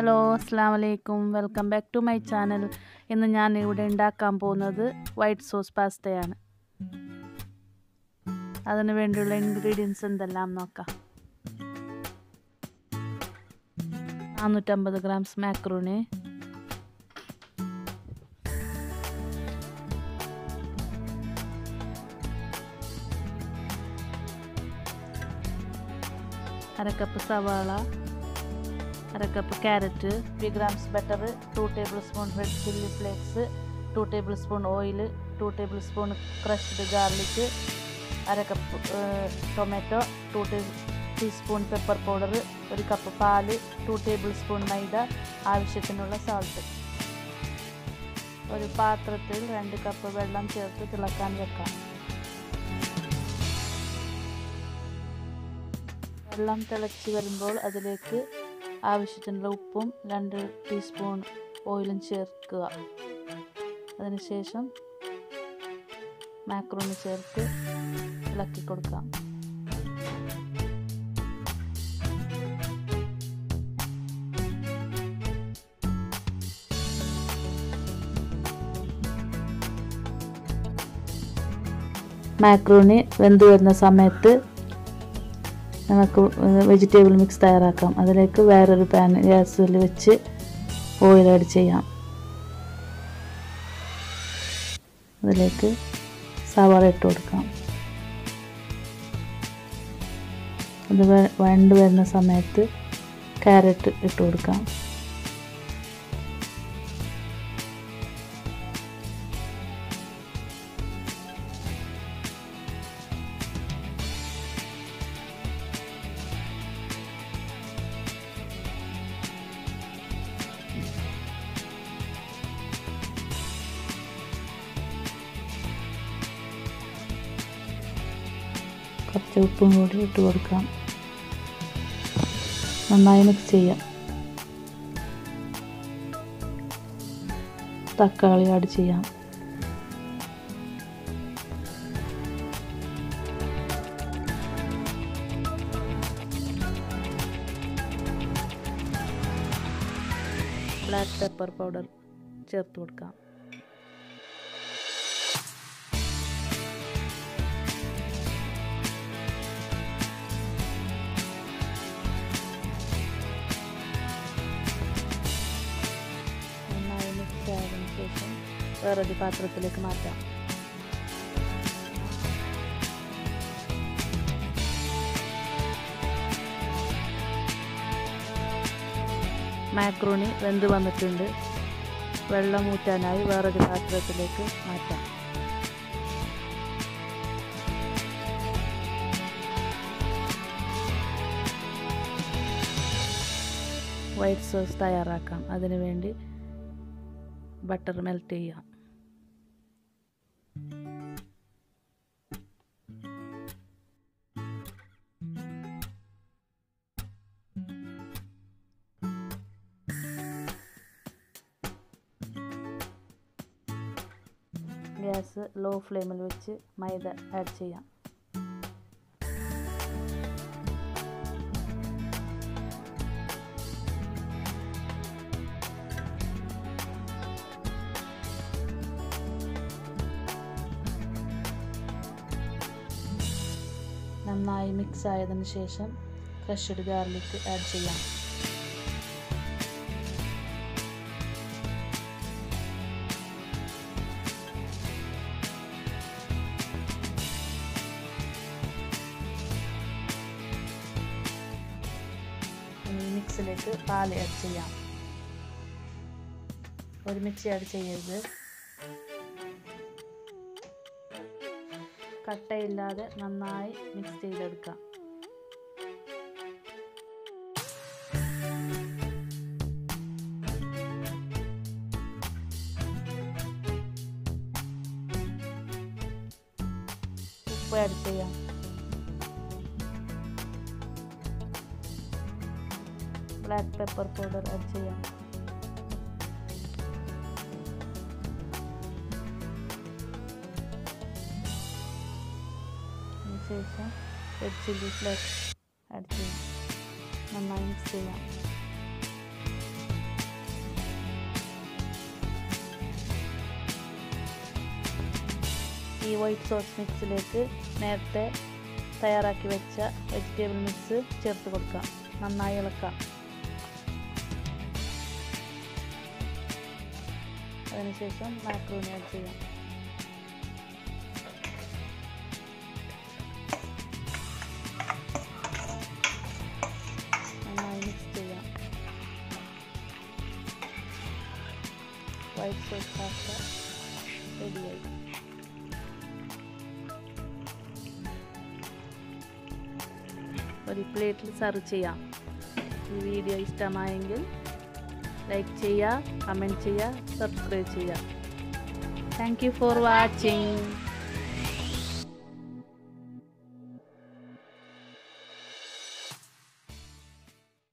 Hello അസ്സലാമു അലൈക്കും welcome back to my channel. ഇന്ന് ഞാൻ ഇവിടെ ഉണ്ടാക്കാൻ പോകുന്നത് വൈറ്റ് സോസ് പാസ്തയാണ്. അതിന് വേണ്ടിയുള്ള ഇൻഗ്രീഡിയൻസ് എന്തെല്ലാം നോക്കാം. 450 ഗ്രാംസ് മാക്രോണി, അര കപ്പ് സവാള, അര cup carrot, 3 grams butter, 2 tablespoon red chilli flakes, 2 tablespoon oil, 2 tablespoon crushed garlic, അര cup tomato, 2 teaspoon pepper powder, 1 cup പാല്, 2 ടേബിൾ സ്പൂൺ മൈദ, ആവശ്യത്തിനുള്ള സാൾട്ട്. ഒരു പാത്രത്തിൽ 2 കപ്പ് വെള്ളം ചേർത്ത് തിളക്കാൻ വെക്കാം. വെള്ളം തിളച്ച് വരുമ്പോൾ അതിലേക്ക് ആവശ്യത്തിനുള്ള ഉപ്പും 2 ടീസ്പൂൺ ഓയിലും ചേർക്കുക. അതിനുശേഷം മാക്രോണി ചേർത്ത് ഇളക്കി കൊടുക്കാം. മാക്രോണി വെന്ത് വരുന്ന സമയത്ത് നമുക്ക് വെജിറ്റബിൾ മിക്സ് തയ്യാറാക്കാം. അതിലേക്ക് വേറൊരു പാൻ ഗ്യാസിൽ വെച്ച് ഓയിൽ ആഡ് ചെയ്യാം. അതിലേക്ക് സവാള ഇട്ട് കൊടുക്കാം. അത് വഴണ്ട് വരുന്ന സമയത്ത് ക്യാരറ്റ് ഇട്ട് കൊടുക്കാം. കുറച്ച് ഉപ്പും കൂടി ഇട്ട് കൊടുക്കാം. നന്നായി മിക്സ് ചെയ്യാം. തക്കാളി ആഡ് ചെയ്യാം. ബ്ലാക്ക് പെപ്പർ പൗഡർ ചേർത്ത് കൊടുക്കാം. ശേഷം വേറൊരു പാത്രത്തിലേക്ക് മാറ്റാം. മാക്രോണി വെന്ത് വന്നിട്ടുണ്ട്. വെള്ളം ഊറ്റാനായി വേറൊരു പാത്രത്തിലേക്ക് മാറ്റാം. വൈറ്റ് സോസ് തയ്യാറാക്കാം. അതിനുവേണ്ടി ബട്ടർ മെൽറ്റ് ചെയ്യാം. ഗ്യാസ് ലോ ഫ്ലെയിമിൽ വെച്ച് മൈദ ആഡ് ചെയ്യാം. നന്നായി മിക്സ് ആയതിനു ശേഷം ക്രഷ്ഡ് ഗാർലിക് ആഡ് ചെയ്യാം. മിക്സിലേക്ക് പാല് ആഡ് ചെയ്യാം. ഒരുമിച്ച് ആഡ് ചെയ്യരുത്. കട്ടയില്ലാതെ നന്നായി മിക്സ് ചെയ്തെടുക്കാം. ഉപ്പ് ആഡ് ചെയ്യാം. ബ്ലാക്ക് പെപ്പർ പൗഡർ ആഡ് ചെയ്യാം. ശേഷം റെഡ് ചില്ലി ഫ്ലേക്സ് ആഡ് ചെയ്യാം. നന്നായി മിക്സ് ചെയ്യാം. ഈ വൈറ്റ് സോസ് മിക്സിലേക്ക് നേരത്തെ തയ്യാറാക്കി വെച്ച വെജിറ്റബിൾ മിക്സ് ചേർത്ത് കൊടുക്കാം. നന്നായി ഇളക്കാം. അതിനുശേഷം മാക്രോണി ആഡ് ചെയ്യാം. നന്നായി മിക്സ് ചെയ്യാം. വൈറ്റ് സോസ് പാസ്ത റെഡിയായി. ഒരു പ്ലേറ്റിൽ സെർവ് ചെയ്യാം. ഈ വീഡിയോ ഇഷ്ടമായെങ്കിൽ ലൈക്ക് ചെയ്യുക, കമൻറ്റ് ചെയ്യുക, സബ്സ്ക്രൈബ് ചെയ്യുക. Thank you for watching.